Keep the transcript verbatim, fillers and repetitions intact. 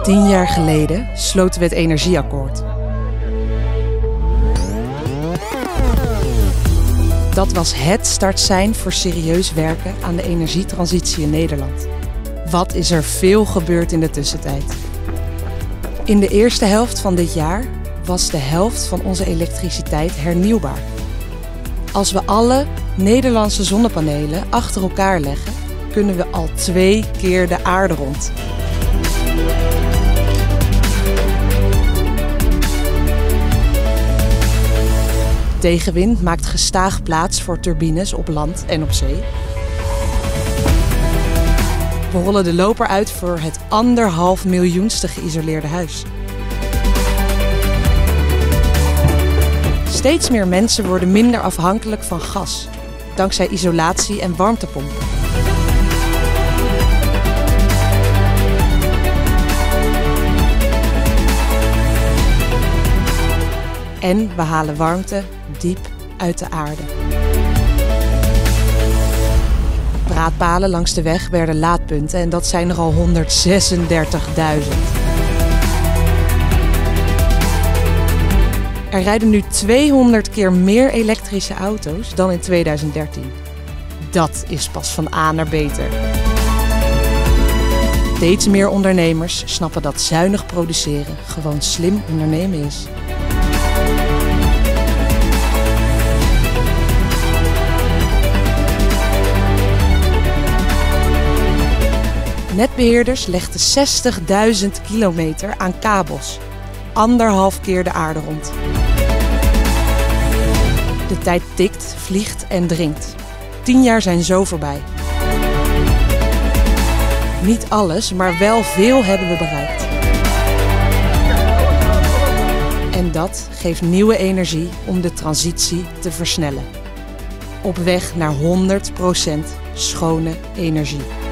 Tien jaar geleden sloten we het Energieakkoord. Dat was het startsein voor serieus werken aan de energietransitie in Nederland. Wat is er veel gebeurd in de tussentijd? In de eerste helft van dit jaar was de helft van onze elektriciteit hernieuwbaar. Als we alle Nederlandse zonnepanelen achter elkaar leggen, kunnen we al twee keer de aarde rond. Tegenwind maakt gestaag plaats voor turbines op land en op zee. We rollen de loper uit voor het anderhalf miljoenste geïsoleerde huis. Steeds meer mensen worden minder afhankelijk van gas, dankzij isolatie en warmtepompen. En we halen warmte diep uit de aarde. Braadpalen langs de weg werden laadpunten en dat zijn er al honderdzesendertigduizend. Er rijden nu tweehonderd keer meer elektrische auto's dan in tweeduizend dertien. Dat is pas van A naar beter. Steeds meer ondernemers snappen dat zuinig produceren gewoon slim ondernemen is. Netbeheerders legden zestigduizend kilometer aan kabels, anderhalf keer de aarde rond. De tijd tikt, vliegt en dringt. Tien jaar zijn zo voorbij. Niet alles, maar wel veel hebben we bereikt. En dat geeft nieuwe energie om de transitie te versnellen. Op weg naar honderd procent schone energie.